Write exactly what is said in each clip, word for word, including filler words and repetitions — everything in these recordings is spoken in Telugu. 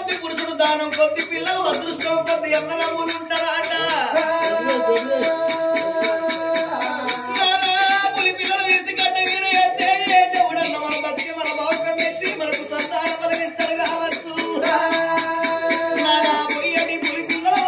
కొద్ది పురుషుడు దానం కొద్ది పిల్లలు అదృష్టం కొద్ది అన్నదమ్ములు ఉంటారా అట పులి పిల్లలు తీసి గడ్డ వీర ఎత్తే దేవుడన్న మన భక్తి మన భౌకం ఎత్తి మనకు సంతాన బలమిస్తారు కావచ్చు పొయ్యడి పులి పిల్లలు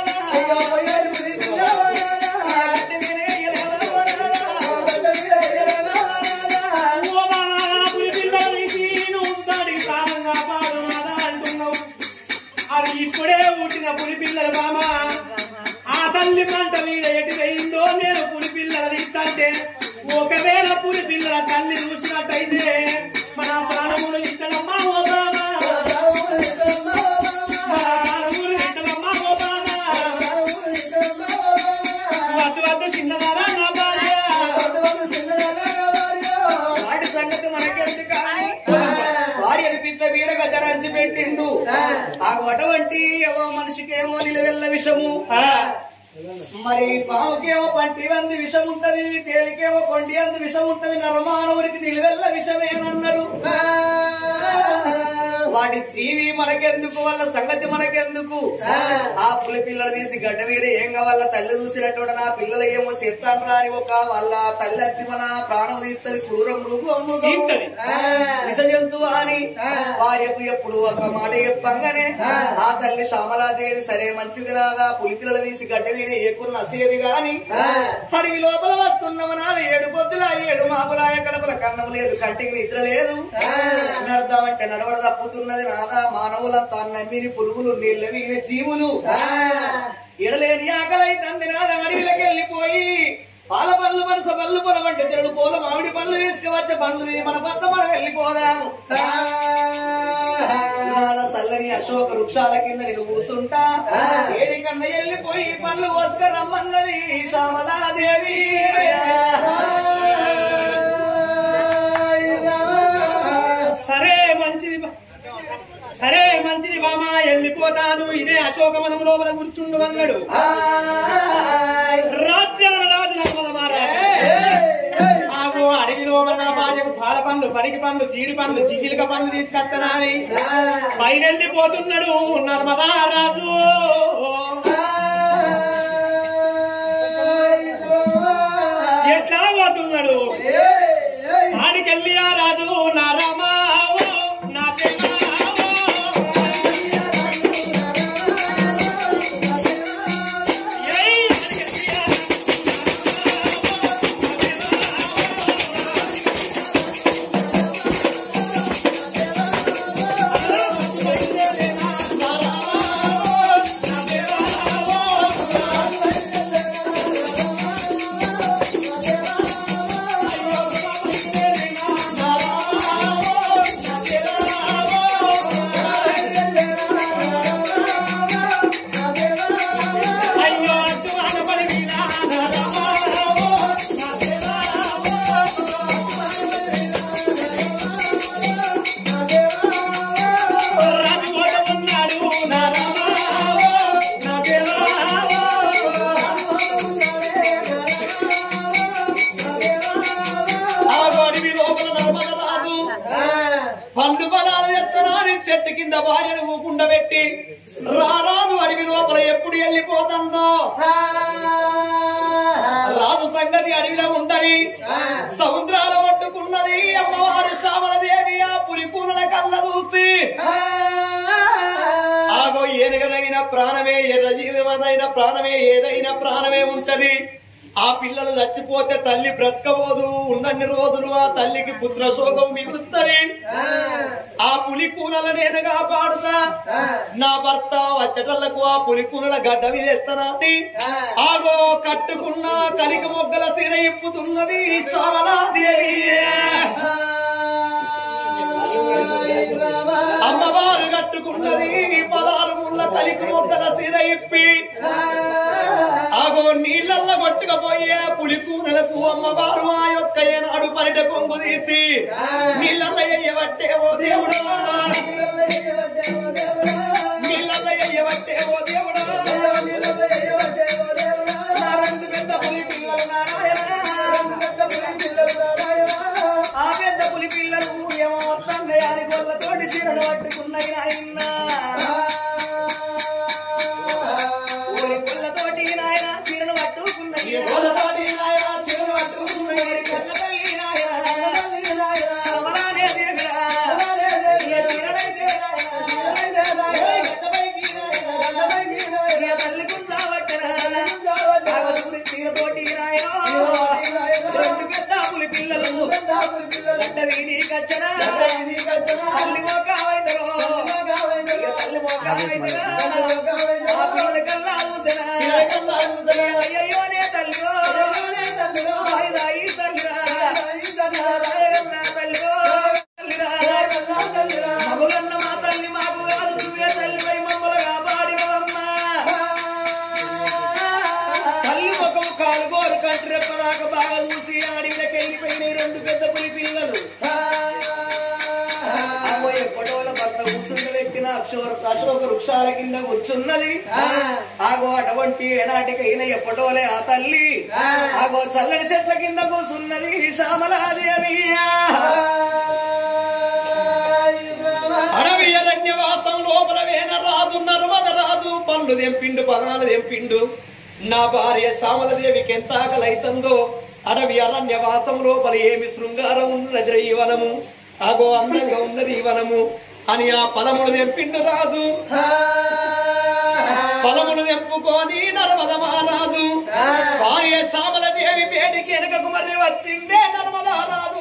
ఇప్పుడే పుట్టిన పులి పిల్లలు బామ ఆ తల్లి పంట మీద ఎటు వేయిందో నేను పులి పిల్లలు తీస్తంటే ఒకవేళ పులి పిల్లల తల్లి చూసినట్టయితే మన ప్రాణములు ఇద్దరమ్మా ఓ బామ ప్రాణములు ఇద్దరమ్మా ఓ బామ వద్దు వద్దు చిన్నవారా నా భార్య వాటి సంగతి మనకెందుకు కానీ భార్యని పిత్త వీర గజరాంచి పెట్టిండు అటువంటి ఏవో మనిషికేమో నిలవెల్ల విషము మరి పాముకేమో పంటి అందు విషం ఉంటది తేలికేమో కొండి అందు విషం ఉంటది నరమానవుడికి నిలవెల్ల విషమేమన్నారు వాటి జీవి మనకెందుకు వాళ్ళ సంగతి మనకెందుకు ఆ పులి పిల్లలు తీసి గడ్డ వీరే ఏం వాళ్ళ తల్లి చూసినటువంటి నా పిల్లలు ఏమో చేస్తాను రాని ఒక వాళ్ళ తల్లి వచ్చి మన ప్రాణం తీస్తుంది క్రూర మృగు విష జంతువు అని భార్యకు ఎప్పుడు ఒక మాట చెప్పంగానే ఆ తల్లి శ్యామలాదేవి సరే మంచిది రాగా పులి పిల్లలు తీసి గడ్డ వీరే ఏకున్న అసేది గాని అడవి లోపల వస్తున్నాము నాది ఏడు పొద్దుల ఏడు మాపులాయ కడపల కన్నం లేదు కంటికి నిద్ర లేదు నడదామంటే నడవడ తప్పుతున్నది నాదా మానవులంతా నమ్మిని పురుగులు నీళ్ళ మిగిలిన జీవులు ఎడలేని ఆకలైతంది నాదా అడవిలోకి వెళ్ళిపోయి పాల పళ్ళు మనస పళ్ళు పొలమంటే తెరుడు పోల మామిడి పళ్ళు తీసుకువచ్చే పళ్ళు తిని మన పట్ల మనం వెళ్ళిపోదాము నాద చల్లని అశోక వృక్షాల కింద నేను కూర్చుంటా ఏడి కన్నా వెళ్ళిపోయి పళ్ళు వసుక రమ్మన్నది శ్యామలాదేవి సరే మంచిది సరే మంచిది బామ వెళ్ళిపోతాను ఇదే అశోకవనం లోపల కూర్చుండు అన్నాడు రాజ్యాల రాజు అడవి లోపల నా భార్యకు పాల పండ్లు పరికి పండ్లు జీడి పండ్లు చికిలిక పండ్లు తీసుకొచ్చనా అని బయలుపోతున్నాడు నర్మదా రాజు ఎట్లా పోతున్నాడు ఆడికెళ్ళి ఆ రాజు నా రామా నా పండు బలాలు ఎత్తనాని చెట్టు కింద భార్యను ఊకుండబెట్టి రారాదు అడవి లోపల ఎప్పుడు వెళ్ళిపోతుందో రాజు సంగతి అడవిలో ఉంటది సముద్రాల పట్టుకున్నది అమ్మవారు శ్యామలదేవి ఆ పులి పూనల కళ్ళ చూసి ఆగో ఏనుగదైన ప్రాణమే ఎర్రజీవదైన ప్రాణమే ఏదైనా ప్రాణమే ఉంటది ఆ పిల్లలు చచ్చిపోతే తల్లి బ్రతకబోదు ఉన్నన్ని రోజులు ఆ తల్లికి పుత్ర శోకం మిగులుతుంది ఆ పులి కూనల నేను కాపాడుతా నా భర్త వచ్చటళ్లకు ఆ పులి కూనల గడ్డ వేస్తానాది ఆగో కట్టుకున్న కలిక మొగ్గల సిర ఇప్పుతున్నది శ్యామలాదేవి అమ్మవారు కట్టుకున్నది పదహారు ముళ్ళ కలిక మొగ్గల సిర ఇప్పి ఆగో నీళ్ళల్ల కొట్టుకపోయే పులి కూనలకు అమ్మవారు ఆ యొక్క ఏనాడు పరిట కొంగు తీసి నీళ్ళల్ల ఎయ్యబట్టే ఓ దేవుడా నీళ్ళల్ల ఎయ్యబట్టే ఓ దేవుడా రెండు పెద్ద పులి పిల్లలు నారాయణ ఆ పెద్ద పులి పిల్లలు ఏమో తండ్రి అని గొల్లతోటి చీరలు పట్టుకున్నాయి నాయన కచ్చనా తల్లి మోకావైతరో తల్లి మోకావైతరా ఆ పిల్లల కల్లా చూసనా అయ్యో నే తల్లిలో దాయి తల్లిరా తల్లిరా తల్లిరా మగన్న మా తల్లి మాకు కాదు నువ్వే తల్లిపై మమ్మల్ని కాపాడినవమ్మా తల్లి ముఖము కాలు గోరు కంటి రెప్పదాకా బాగా చూసి అడవిలోకి వెళ్ళిపోయినాయి రెండు పెద్ద పులి పిల్లలు ఆగో ఎప్పటోళ్ళ భర్త కూర్చుండ వ్యక్తిన అక్షోర అశోక వృక్షాల కింద కూర్చున్నది ఆగో అటువంటి ఏనాటికైనా ఎప్పటోలే ఆ తల్లి ఆగో చల్లని చెట్ల కింద కూర్చున్నది శ్యామలాదేవి అడవి అరణ్యవాసం లోపల వేన రాజు నర్మద రాజు పండ్లు తెంపిండు పదాలు తెంపిండు నా భార్య శ్యామలదేవికి ఎంత ఆకలైతుందో అడవి అరణ్యవాసం లోపల ఏమి శృంగారం ఉన్నది ఈ వనము అగో అందంగా ఉన్నది ఈ వనము అని ఆ పదములు తెంపిండు రాజు పదములు తెంపుకొని నర్మద మహారాజు భార్య శ్యామలదేవి పేటికి వెనుకకు మరి వచ్చిండే నర్మదా రాజు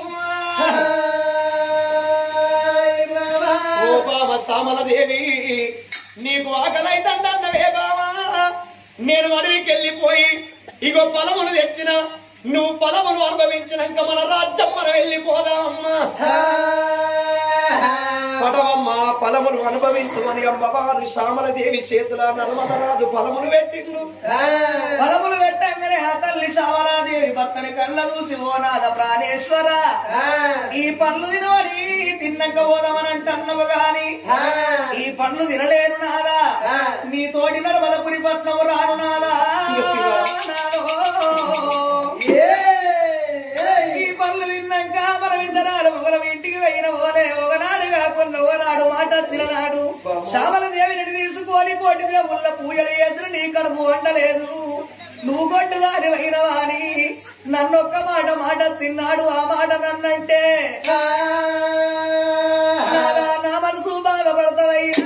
ఓ బావ శ్యామలదేవి నీకు ఆకలైతుందన్నవే బావా నేను అడవికి వెళ్ళిపోయి ఇగో పొలములు తెచ్చిన నువ్వు పొలములు అనుభవించినాక మన రాజ్యం మనం వెళ్ళిపోదామమ్మా పడవమ్మ పొలములు అనుభవించమని అమ్మవారు శ్యామలదేవి చేతుల నర్మదరాజు పొలములు పెట్టిండు పొలములు పెట్టంగానే ఆ తల్లి శ్యామలాదేవి భర్తని కళ్ళ చూసి ఓ నాద ప్రాణేశ్వర ఈ పనులు తినవని తిన్నాక పోదామని అంటున్నావు గాని ఈ పనులు తినలేను నాదా నీ తోటి నర్మదపురి పట్నం రాను నాదా ఈ పనులు తిన్నాక మనం ఇద్దరాలు ఒకరం ఇంటికి పోయిన పోలే ఒకనాడు కాకుండా ఒకనాడు మాట తిననాడు శ్యామలదేవిని తీసుకొని కోటి దేవుళ్ళ పూజలు చేసిన నీ కడుపు వండలేదు నువ్వు కొట్టు దాని వైనవా అని నన్నొక్క మాట మాట తిన్నాడు ఆ మాట నన్నంటే నా మనసు బాధపడతావయ్యా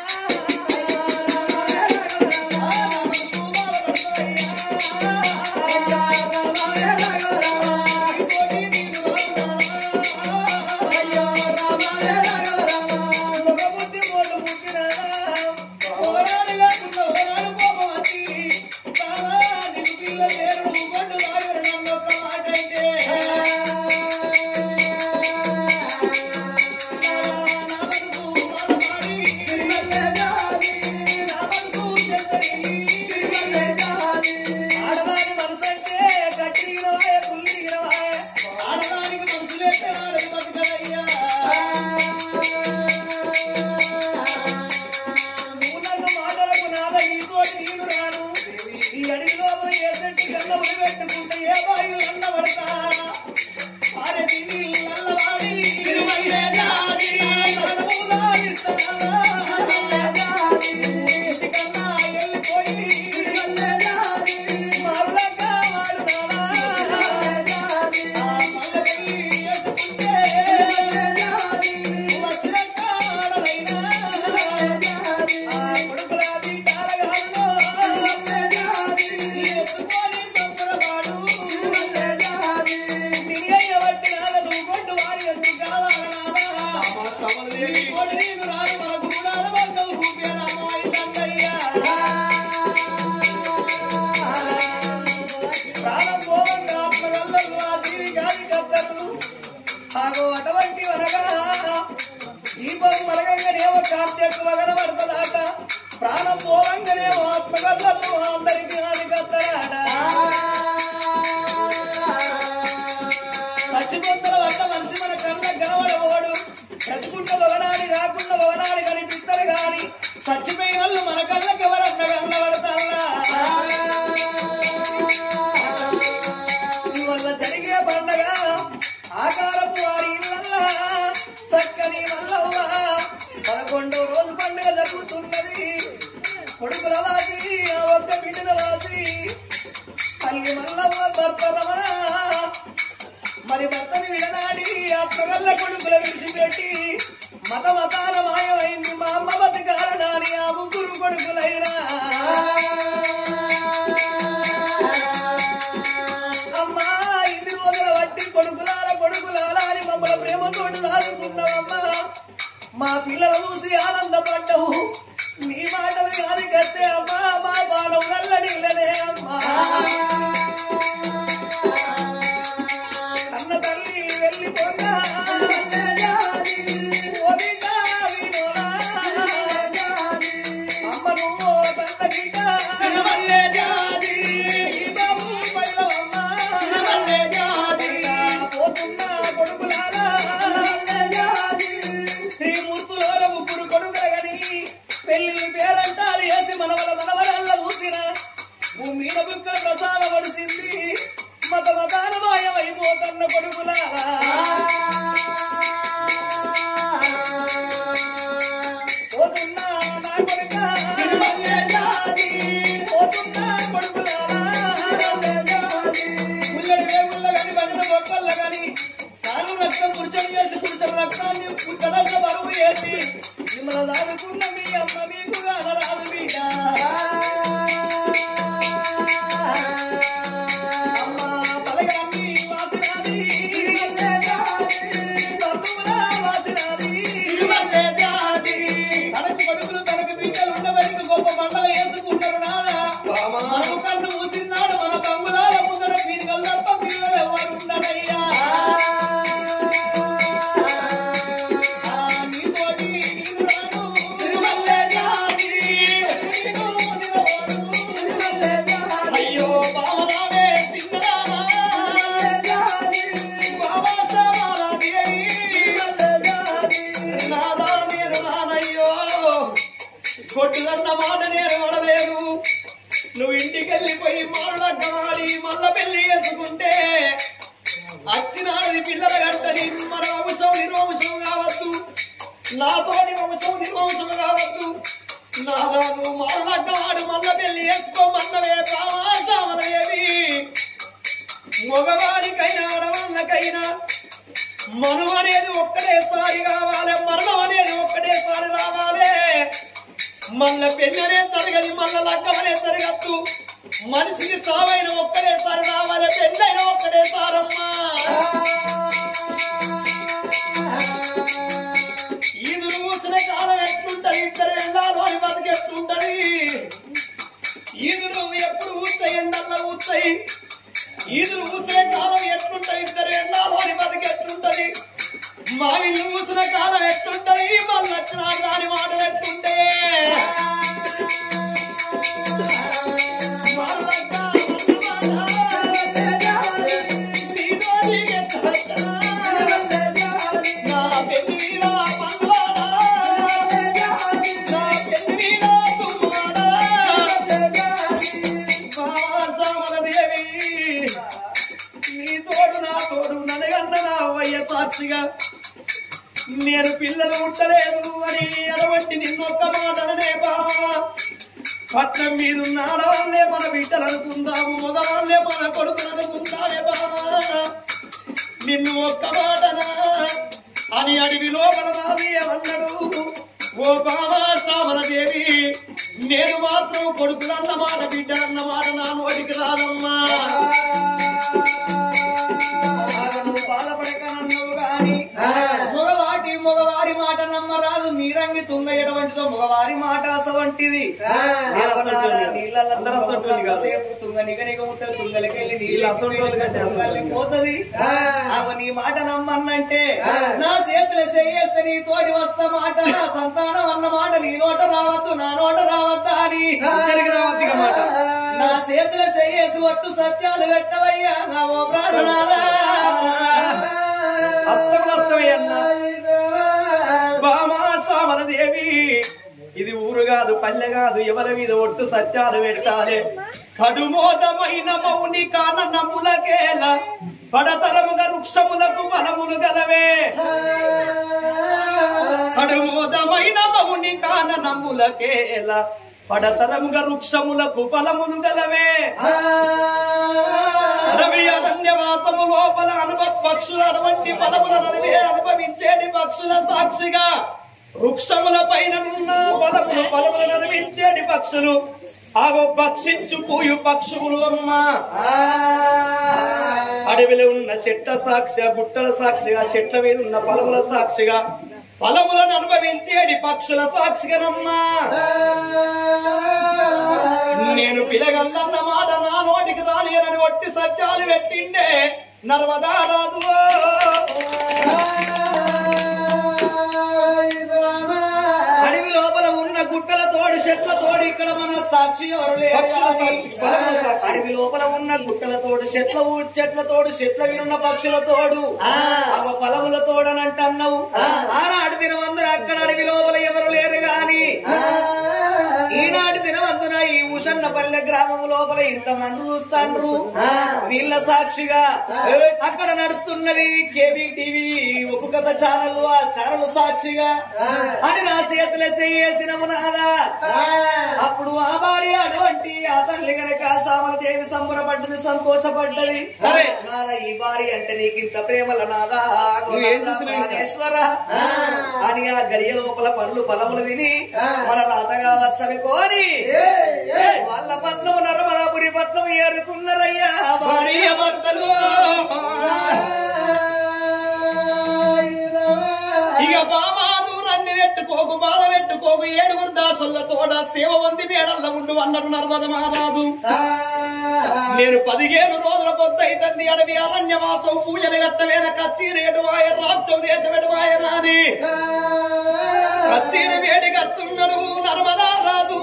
ప్రాణం పోవంగానే ఆత్మగల్లలు అందరికి నాది కత్తరాట సచ్చిపొందల వల్ల మనిషి మన కళ్ళ కనబడవాడు బ్రతుకుంటే ఒకనాడు కాకుండా ఒకనాడు కనిపిస్తారు గాని చచ్చిపోయిన వాళ్ళు మన కళ్ళకి ఎవరన్నా కళ్ళబడతాళ్ళ వల్ల జరిగే పండగ ఆకారపు వారి ఇళ్ళల్లా చక్కని మల్లవ్వ పదకొండో రోజు పండుగ జరుగుతున్నది కొడుకుల వాసి ఒక్క బిడ్డల వాసి తల్లి మల్లవ్వ భర్త రమణ మరి భర్తని విడనాడి ఆత్మగల్ల కొడుకుల విడిచిపెట్టి మత మతాన మాయమైంది మా అమ్మ బతకాలనాని ఆ ముగ్గురు కొడుకులైనా అమ్మా ఇన్ని రోజుల వట్టి కొడుకులాల కొడుకులాల అని మమ్మల్ని ప్రేమతోటి మా పిల్లలు చూసి ఆనందపడ్డవు నీ మాటలు కాదు కత్తే అమ్మా మా బాణం నల్లడిల్లనే అమ్మా అన్న తల్లి వెళ్ళిపోగా అమ్మ నువ్వు తన్న బిడ్డ పోతున్నా కొడుకులారా శ్రీమూర్తులో ముగ్గురు కొడుకులగని పెళ్లి పేరంటాలు వేసి మనవల మనవరాళ్ళ చూసిన భూమి బుక్కడ ప్రసాద పడుతుంది మత మతాన మాయమైపోతున్న కొడుకులారా పోతున్నా నా కొడుక పోతున్నా కొడుకులారా ముల్లడి వేగుళ్ళ గాని బండ్ల మొక్కల్ల గాని సారు రక్తం పురుచడి వేసి పురుచడి రక్తాన్ని పుట్టడంలో బరువు వేసి మిమ్మల్ని దాదుకున్న మీ అమ్మ మీకు కానరాదు బిడ్డ అమ్మ పలగాన్ని వాసినాది బంధువుల వాసినాది తనకు కొడుకులు తనకు బిడ్డలు ఉండబడికి గొప్ప పండగ వేసుకుంటారు నాదా మనకు కన్ను మూసినాడు మన బంగులాల ముందర పీరికలు తప్ప పిల్లలు ఎవరు ఉండడయ్యా నీతోటి నేను రాను అయ్యో బావరావే సింగరామా బాబా శ్యామాలాదేవి నాదా నేను రానయ్యో కొట్టుదన్న మాట నేను పడలేదు నువ్వు ఇంటికి వెళ్ళిపోయి మారుడగ్గమాడి మళ్ళ పెళ్లి చేసుకుంటే అచ్చినాడది పిల్లల గంటని మన వంశం నిర్వంశం కావద్దు నాతోని వంశం నిర్వంశం కావద్దు నాదా నువ్వు మారుడగ్గమాడు మళ్ళ పెళ్లి చేసుకోమన్నవే బామాశామలయేవి మగవారికైనా ఆడవాళ్ళకైనా మనువు అనేది ఒక్కటేసారి కావాలి మరణం అనేది ఒక్కటేసారి రావాలి మళ్ళ పెళ్ళనే తరగది మళ్ళ లగ్గమనే తరగద్దు మనిషికి సావైన ఒక్కడేసారి రావాలి పెళ్ళైన ఒక్కడేసారమ్మా ఈదులు మూసిన కాలం ఎట్లుంటది ఇద్దరు ఎండాలో బతికెట్లుంటది ఈదులు ఎప్పుడు ఊస్తాయి ఎండల్లో ఊస్తాయి ఈదులు ఊసే కాలం ఎట్లుంటది ఇద్దరు ఎండాలో బతికెట్లుంటది మా ఇల్లు ఊసిన కాలం ఎట్లుంటది మళ్ళీ వచ్చిన దాని మాటలు ఎట్లుంటే నా పెళ్లి మీద పండువాడా నా పెళ్లి మీద తుమ్మాడా బామాశామలదేవి నీ తోడు నా తోడు ననగన్న నా అవ్వయ్య సాక్షిగా నేను పిల్లలు ఉండలేదు అని ఎలవంటి నిన్నొక్క మాటలనే బావా పట్నం మీద ఉన్న ఆడవాళ్లే మన బిడ్డలు అనుకుందాము మగవాళ్లే మన కొడుకులు అనుకుందామే బావా నిన్ను ఒక్క మాటనా అని అడివి లోపల రాది అన్నాడు ఓ బావా శ్యామలదేవి నేను మాత్రం కొడుకులన్న మాట బిడ్డలన్న మాట నా నోటికి రాదమ్మా నువ్వు బాధపడకనన్నావు గాని మగవాటి మగవారి మాట నమ్మరాదు నీరంగి తుంగ ఎటువంటిదో మగవారి మాట అసవంటిది నీళ్ళసేపు తుంగ నిగ నిగ ఉంటుంది తుంగలకెళ్ళి నీళ్ళు పోతుంది నీ మాట నమ్మన్నంటే నా చేతులు చేయేస్తే నీ తోటి వస్తా మాట నా సంతానం అన్న మాట నీ నోట రావద్దు నా నోట రావద్దా అని రావద్దు మాట నా చేతులు చేయేసి ఒట్టు సత్యాలు పెట్టవయ్యా నా ఓ ప్రాణనాదా బామాశామలదేవి ఇది ఊరు కాదు పల్లె కాదు ఎవరి మీద ఒట్టు సత్యాలు పెట్టాలి కడుమోదమైన మౌని కానములకేల పడతరముగా వృక్షములకు బలములు గలవే కడుమోదమైన మౌని కానములకేల పడతరముగా వృక్షములకు బలములు గలవే రవి అరణ్యవాసము లోపల అనుభవ పక్షుల అటువంటి పదముల నడివే అనుభవించేది పక్షుల సాక్షిగా వృక్షముల పైన ఉన్న బలములు బలములు నడిపించేది పక్షులు ఆగో భక్షించు పూయు పక్షులు అమ్మా అడవిలో ఉన్న చెట్ల సాక్షిగా గుట్టల సాక్షిగా చెట్ల మీద ఉన్న బలముల సాక్షిగా ఫలములను అనుభవించేడి పక్షుల సాక్షిగనమ్మా నేను పిలగల్లన్న మాట నా నోటికి రాలేనని ఒట్టి సత్యాలు పెట్టిండే నర్మదా రాదు అడవి లోపల ఉన్న గుట్టల తోడు చెట్ల తోడు ఇక్కడ మన సాక్షి ఎవరు లేరు. అడవి లోపల ఉన్న గుట్టల తోడు చెట్ల చెట్ల తోడు చెట్ల వినున్న పక్షుల తోడు అవ పొలముల తోడనంట అన్నావు. ఆనాటి దినవందున అక్కడ అడవి లోపల ఎవరు లేరు గాని ఈనాటి దినవందున ఈ ఉషన్నపల్లె గ్రామం లోపల ఇంతమంది చూస్తాండ్రు. వీళ్ళ సాక్షిగా అక్కడ నడుస్తున్నది కేబీ టీవీ ఒక కథ ఛానల్. ఆ ఛానల్ సాక్షిగా అని నా చేతుల చేసిన నాదా అప్పుడు ఆ భార్య అటువంటి ఆ తల్లి గనక శ్యామలదేవి సంబరపడ్డది, సంతోషపడ్డది. సరే నాదా ఈ భార్య అంటే నీకు ఇంత ప్రేమల నాదా ప్రాణేశ్వర అని ఆ గడియ లోపల పనులు పొలములు తిని మన రాతగా వచ్చనుకోని వాళ్ళ పట్నం నర్మదాపురి పట్నం ఏరుకున్నారయ్యా భార్య భర్తలు. ఇక బామాను రన్ని పెట్టుకోకు బాధ పెట్టుకోకు ఏడుగురు దాసుల తోడ సేవ ఉంది మేడల్లో ఉండు అన్నారు నర్మద మహారాజు. నేను పదిహేను రోజుల పొద్దు అయితంది అడవి అరణ్యవాసం పూజలు గట్టవేన కచ్చీరు ఎడువాయ రాజ్యం దేశం ఎడువాయ రాని కచ్చీరు వేడి కస్తున్నాడు నర్మదా రాజు.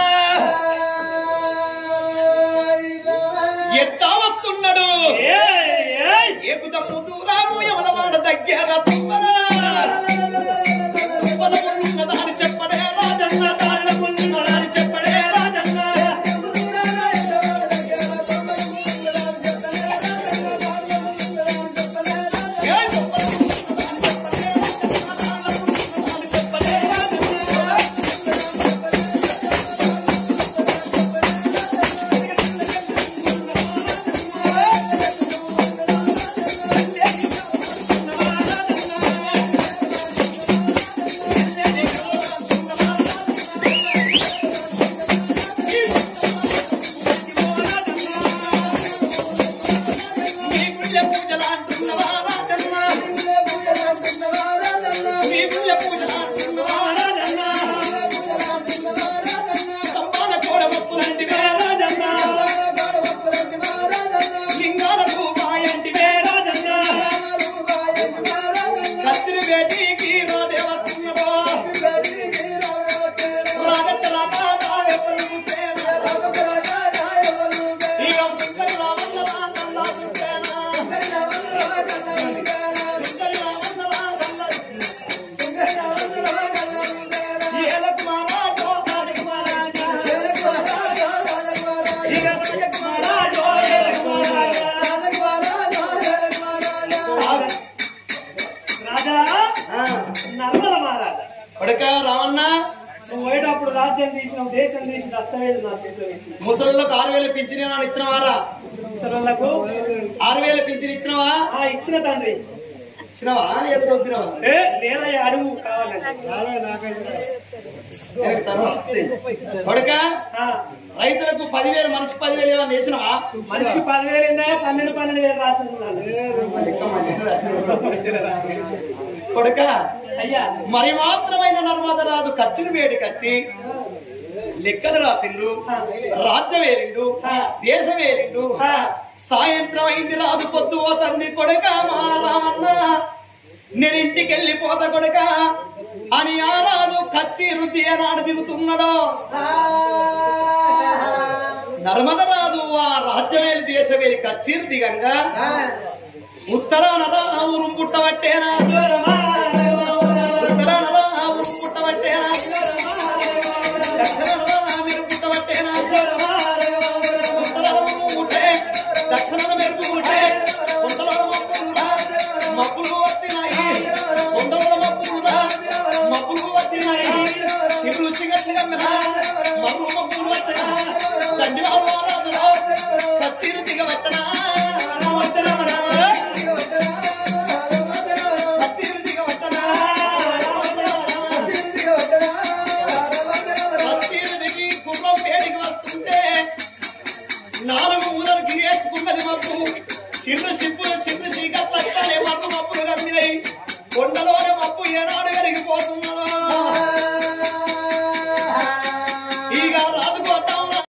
ఎట్టా వస్తున్నాడు ఏకుదమ్ము దూరాము ఎవలవాడ దగ్గర తుమ్మలా దాని చెప్పడే రాజన్న దారిలో దాని చెప్పడే రాజన్న పోయేటప్పుడు రాజ్యం తీసినాం, దేశం తీసి దస్తవేలు నా చేతిలో ముసలిలకు ఆరు వేల పింఛన్ ఇచ్చినవారా? ముసలిలకు ఆరు వేల పింఛన్ ఇచ్చినవా? ఇచ్చిన తండ్రి ఇచ్చినవా లేదా అడుగు కావాలండి. కొడుక రైతులకు పదివేలు మనిషికి పదివేలు ఏమన్నా వేసినవా? మనిషికి పదివేలు ఏందా పన్నెండు పన్నెండు వేలు రాస్తున్నాను కొడుక. అయ్యా మరి మాత్రమైన నర్మద రాదు కచ్చిని వేడి కచ్చి లెక్కలు రాసిండు, రాజ్యం వేలిండు, దేశం వేలిండు. సాయంత్రం అయింది రాదు పొద్దు పోతుంది కొడుక మా రామన్న నేను ఇంటికి వెళ్ళిపోతా కొడుక అని ఆ రాదు కచ్చి రుచి ఏనాడు దిగుతున్నాడో నర్మద రాదు ఆ రాజ్యమేలి దేశమేలి కచ్చీరు దిగంగా ఉత్తరాన ఊరు పుట్టబట్టేనా ఉత్తరాన ఊరు పుట్టబట్టేనా దక్షిణ మీరు పుట్టబట్టేనా దక్షిణ మెరుపు ఉంటే కొండల మప్పులురా మప్పులు వచ్చినాయి కొండల మప్పులురా మప్పులు వచ్చినాయి శివులు సిగట్లుగా మబ్బు మప్పులు వచ్చినా తండ్రి వాళ్ళు రాదురా కచ్చీరు దిగబట్టనా కచ్చీరు దిగబట్టనా కచ్చీరు దిగి కుర్రం పేడికి వస్తుంటే నాలుగు ఊరలు గిరేసుకున్నది మబ్బు సిర్రు సిప్పు సిర్రు చీకట్లు వస్తానే మబ్బు మబ్బు